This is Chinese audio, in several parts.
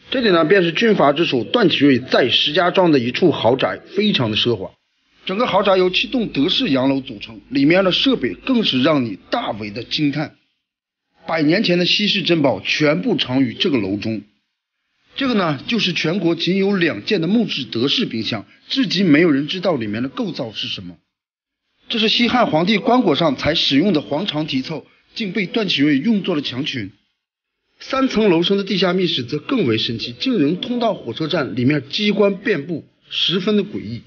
这里呢，便是军阀之首段祺瑞在石家庄的一处豪宅，非常的奢华。整个豪宅由7栋德式洋楼组成，里面的设备更是让你大为的惊叹。100年前的稀世珍宝全部藏于这个楼中。这个呢，就是全国仅有2件的木质德式冰箱，至今没有人知道里面的构造是什么。这是西汉皇帝棺椁上才使用的黄长题凑，竟被段祺瑞用作了墙裙。3层楼升的地下密室则更为神奇，竟能通到火车站，里面机关遍布，十分的诡异。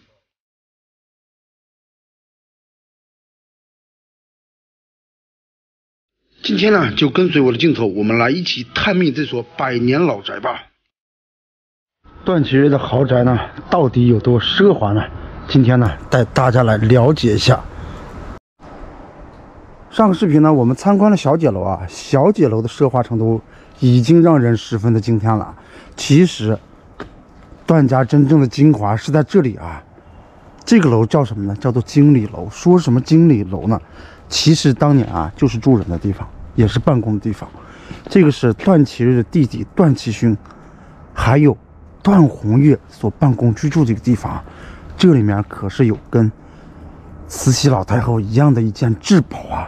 今天呢，就跟随我的镜头，我们来一起探秘这所100年老宅吧。段祺瑞的豪宅呢，到底有多奢华呢？今天呢，带大家来了解一下。上个视频呢，我们参观了小姐楼啊，小姐楼的奢华程度已经让人十分的惊叹了。其实，段家真正的精华是在这里啊。这个楼叫什么呢？叫做经理楼。说什么经理楼呢？其实当年啊，就是住人的地方，也是办公的地方。这个是段祺瑞的弟弟段祺勋，还有段宏岳所办公居住的一个地方。这里面可是有跟慈禧老太后一样的一件至宝啊。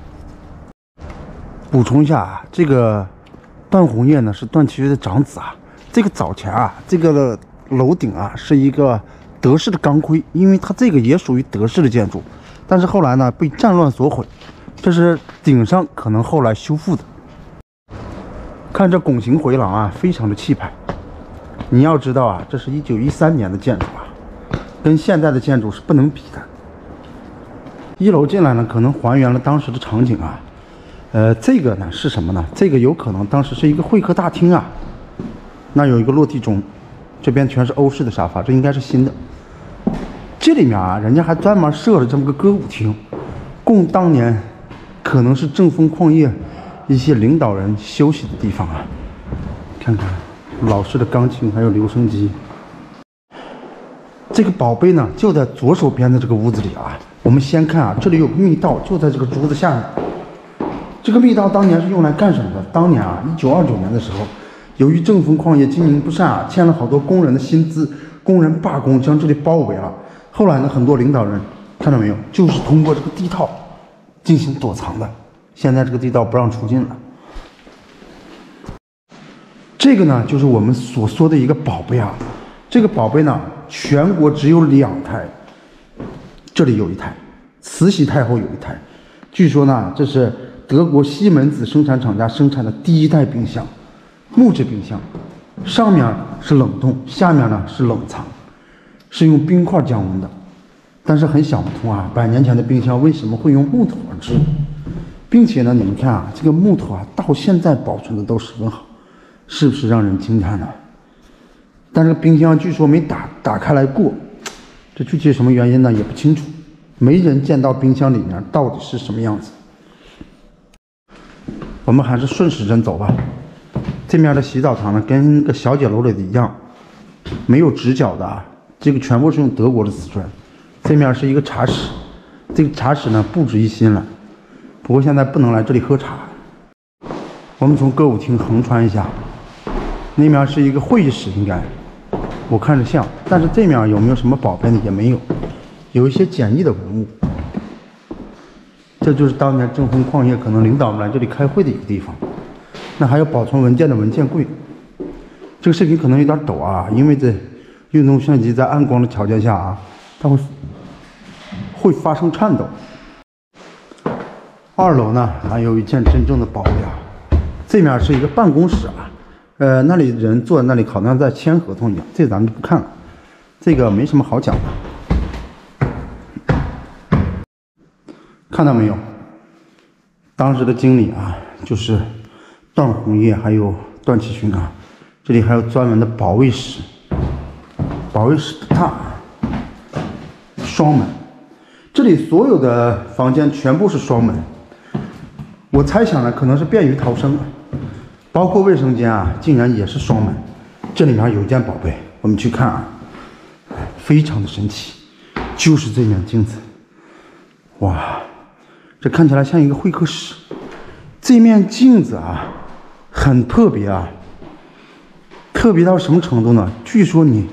补充一下啊，这个段宏岳呢是段祺瑞的长子啊。这个早前啊，这个楼顶啊是一个德式的钢盔，因为它这个也属于德式的建筑，但是后来呢被战乱所毁，这是顶上可能后来修复的。看这拱形回廊啊，非常的气派。你要知道啊，这是1913年的建筑啊，跟现在的建筑是不能比的。1楼进来呢，可能还原了当时的场景啊。这个呢是什么呢？这个有可能当时是一个会客大厅啊。那有一个落地钟，这边全是欧式的沙发，这应该是新的。这里面啊，人家还专门设了这么个歌舞厅，供当年可能是正风矿业一些领导人休息的地方啊。看看老式的钢琴，还有留声机。这个宝贝呢，就在左手边的这个屋子里啊。我们先看啊，这里有个密道，就在这个桌子下面。这个密道当年是用来干什么的？当年啊，1929年的时候，由于正风矿业经营不善啊，欠了好多工人的薪资，工人罢工，将这里包围了。后来呢，很多领导人看到没有，就是通过这个地道进行躲藏的。现在这个地道不让出境了。这个呢，就是我们所说的一个宝贝啊。这个宝贝呢，全国只有2台，这里有1台，慈禧太后有1台。据说呢，这是德国西门子生产厂家生产的第1代冰箱，木质冰箱，上面是冷冻，下面呢是冷藏，是用冰块降温的。但是很想不通啊，100年前的冰箱为什么会用木头而制？并且呢，你们看啊，这个木头啊，到现在保存的都十分好，是不是让人惊叹呢？但是冰箱据说没打开来过，这具体什么原因呢也不清楚，没人见到冰箱里面到底是什么样子。我们还是顺时针走吧。这面的洗澡堂呢，跟个小姐楼里的一样，没有直角的啊，这个全部是用德国的瓷砖。这面是一个茶室，这个茶室呢布置一新了，不过现在不能来这里喝茶。我们从歌舞厅横穿一下，那面是一个会议室，应该我看着像，但是这面有没有什么宝贝呢？也没有，有一些简易的文物。这就是当年正风矿业可能领导们来这里开会的一个地方。那还有保存文件的文件柜。这个视频可能有点抖啊，因为这运动相机在暗光的条件下啊，它会发生颤抖。2楼呢，还有一件真正的宝贝啊，这面是一个办公室啊，那里人坐在那里好像在签合同一样，这咱们就不看了，这个没什么好讲的。看到没有？当时的经理啊，就是段宏岳还有段祺勋啊。这里还有专门的保卫室，保卫室大，双门。这里所有的房间全部是双门。我猜想呢，可能是便于逃生，包括卫生间啊，竟然也是双门。这里面有一件宝贝，我们去看啊，非常的神奇，就是这面镜子。哇！这看起来像一个会客室，这面镜子啊，很特别啊。 特别到什么程度呢？据说你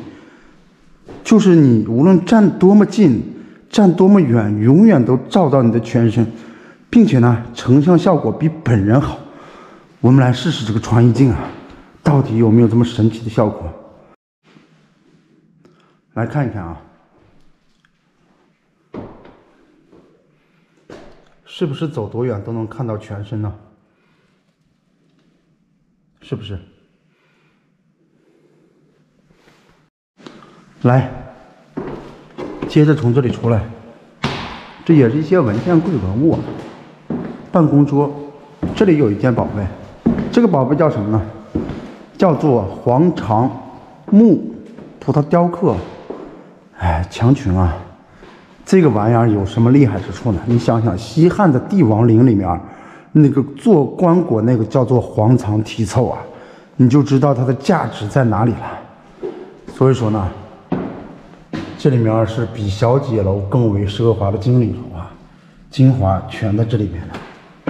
无论站多么近，站多么远，永远都照到你的全身，并且呢，成像效果比本人好。我们来试试这个传衣镜啊，到底有没有这么神奇的效果？来看一看啊，是不是走多远都能看到全身呢？是不是？来，接着从这里出来，这也是一些文件柜文物啊。办公桌，这里有一件宝贝，这个宝贝叫什么呢？叫做黄长木葡萄雕刻。哎，强群啊，这个玩意儿有什么厉害之处呢？你想想，西汉的帝王陵里面，那个做棺椁那个叫做黄藏题凑啊，你就知道它的价值在哪里了。所以说呢，这里面是比小姐楼更为奢华的经理楼啊，精华全在这里面了。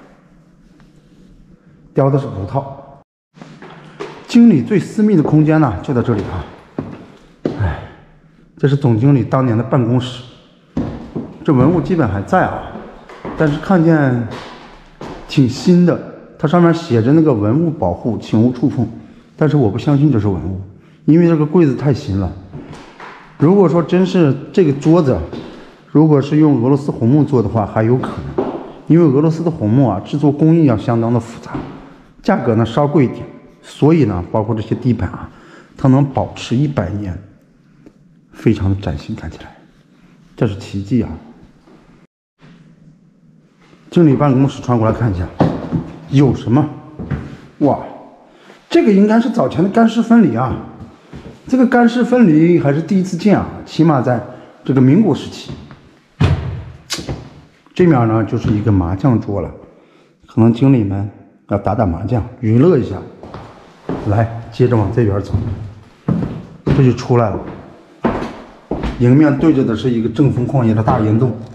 雕的是葡萄，经理最私密的空间呢，就在这里啊。哎，这是总经理当年的办公室，这文物基本还在啊，但是看见挺新的，它上面写着那个文物保护，请勿触碰。但是我不相信这是文物，因为这个柜子太新了。如果说真是这个桌子，如果是用俄罗斯红木做的话，还有可能，因为俄罗斯的红木啊，制作工艺要相当的复杂，价格呢稍贵一点，所以呢，包括这些地板啊，它能保持100年，非常的崭新，看起来，这是奇迹啊！经理办公室穿过来看一下，有什么？哇，这个应该是早前的干湿分离啊！这个干湿分离还是第一次见啊，起码在这个民国时期。这面呢就是一个麻将桌了，可能经理们要打打麻将，娱乐一下。来，接着往这边走，这就出来了。迎面对着的是一个正风旷野的大岩洞。